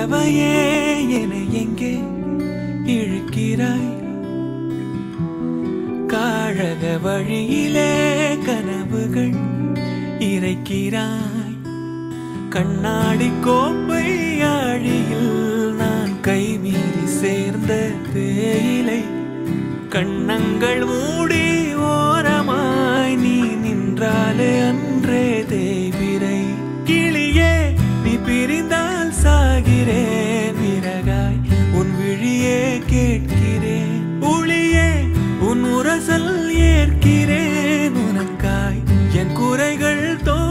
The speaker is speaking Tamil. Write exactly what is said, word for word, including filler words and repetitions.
பறவையே என எங்கே இழுக்கிறாய் காழக வழியிலே கனவுகள் இறைக்கிறாய் கண்ணாடி கோப்பை ஆழியில் நான் கைமீறி சேர்ந்த தேயிலை கண்ணங்கள் மூடி ஓரமாய் நீ நின்றாலே அன்றே தேய்பிரை கிளியே நீ பிரிந்தால் சாகிறேன் விறகாய் உன் விழியே கேட்கிறேன் ஒளியே உன் உரசல் ஏற்கிறேன் உனக்காய் என் குறைகள் தோ